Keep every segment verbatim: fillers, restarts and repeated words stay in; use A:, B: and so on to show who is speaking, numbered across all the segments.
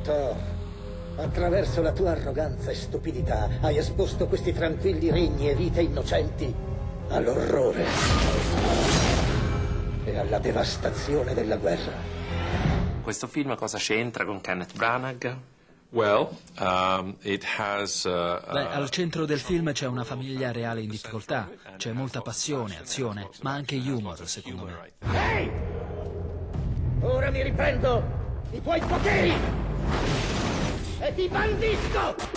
A: Thor, attraverso la tua arroganza e stupidità hai esposto questi tranquilli regni e vite innocenti all'orrore e alla devastazione della guerra.
B: Questo film cosa c'entra con Kenneth Branagh?
C: Well, um, it has, uh,
D: Beh, al centro del film c'è una famiglia reale in difficoltà, c'è molta passione, azione, ma anche humor, secondo me.
A: Ehi! Ora mi riprendo i tuoi poteri e ti bandisco!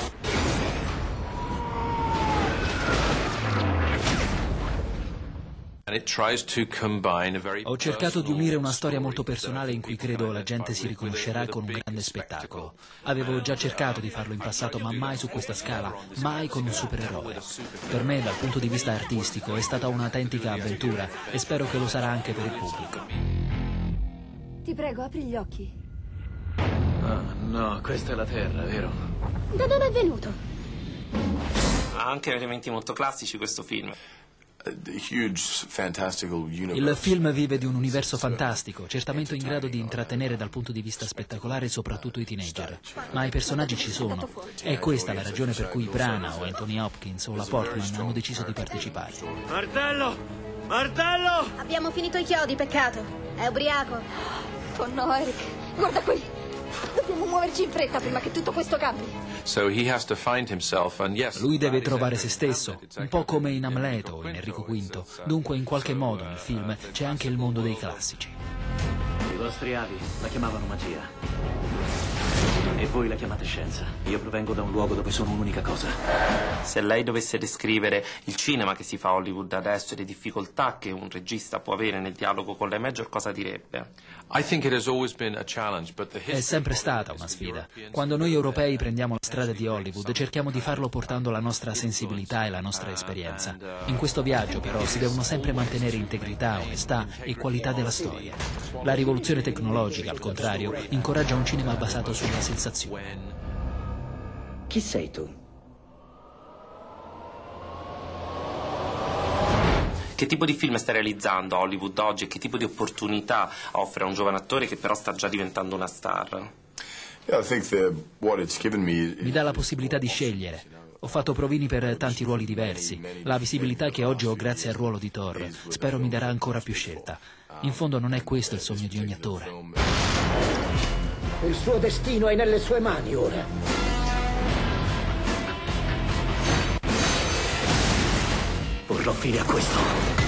C: And it tries to combine a very
D: Ho cercato di unire una storia molto personale in cui credo la gente si riconoscerà con un grande spettacolo. Avevo già cercato di farlo in passato, ma mai su questa scala, mai con un supereroe. Per me, dal punto di vista artistico, è stata un'autentica avventura e spero che lo sarà anche per il pubblico.
E: Ti prego, apri gli occhi.
F: Ah, no, questa è la Terra, vero?
E: Da dove è venuto?
B: Ha anche elementi molto classici questo film.
D: Il film vive di un universo fantastico, certamente in grado di intrattenere dal punto di vista spettacolare soprattutto i teenager. Ma i personaggi ci sono. È questa la ragione per cui Branagh o Anthony Hopkins o la Portman hanno deciso di partecipare.
F: Martello! Martello!
E: Abbiamo finito i chiodi, peccato. È ubriaco. Oh no, Eric, guarda qui. Dobbiamo muoverci in fretta prima che tutto questo cambi.
C: So he has to find himself, and yes,
D: Lui deve trovare se stesso, un po' come in Amleto o in Enrico quinto. Dunque, in qualche modo, nel film c'è anche il mondo dei classici.
F: I vostri avi la chiamavano magia. E voi la chiamate scienza. Io provengo da un luogo dove sono un'unica cosa.
B: Se lei dovesse descrivere il cinema che si fa a Hollywood adesso e le difficoltà che un regista può avere nel dialogo con le major, cosa direbbe?
C: I think it has always been a challenge, but the
D: È sempre stata una sfida. Quando noi europei prendiamo la strada di Hollywood, cerchiamo di farlo portando la nostra sensibilità e la nostra esperienza. In questo viaggio, però, si devono sempre mantenere integrità, onestà e qualità della storia. La rivoluzione tecnologica, al contrario, incoraggia un cinema basato sulla sensazione.
A: Chi sei tu?
B: Che tipo di film stai realizzando a Hollywood oggi e che tipo di opportunità offre a un giovane attore che però sta già diventando una star?
D: Mi dà la possibilità di scegliere. Ho fatto provini per tanti ruoli diversi. La visibilità che oggi ho grazie al ruolo di Thor spero mi darà ancora più scelta. In fondo non è questo il sogno di ogni attore.
A: Il suo destino è nelle sue mani ora.
F: Porrò fine a questo.